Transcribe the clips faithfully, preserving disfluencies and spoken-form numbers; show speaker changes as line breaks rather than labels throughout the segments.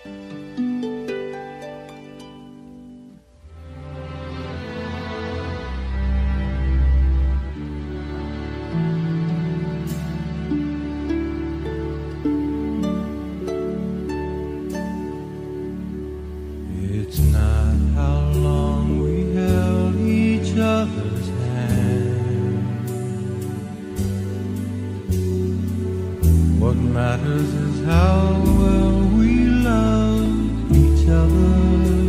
It's not how long we held each other's hand. What matters is how well we loved each other.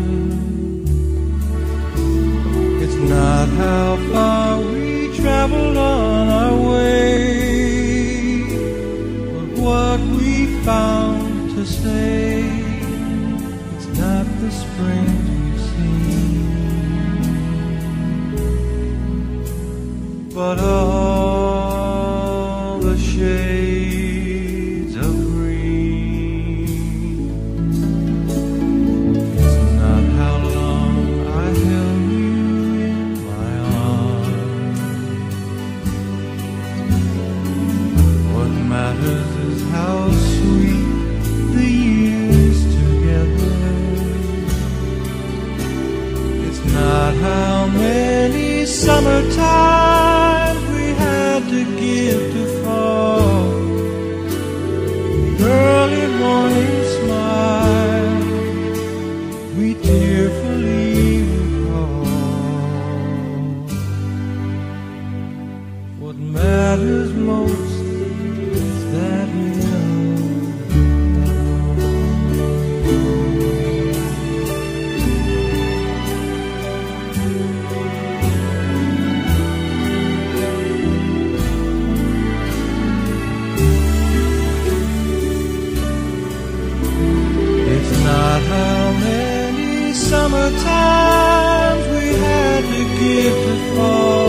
It's not how far we traveled on our way, but what we found to say. Not the spring we've seen, but all the shades of green. It's not how long I held you in my arms. What matters is how sweet the years together. Not how many summertimes we had to give to fall, early morning smile we tearfully recall. What matters most is that we know. Not how many summertimes we had to give to fall.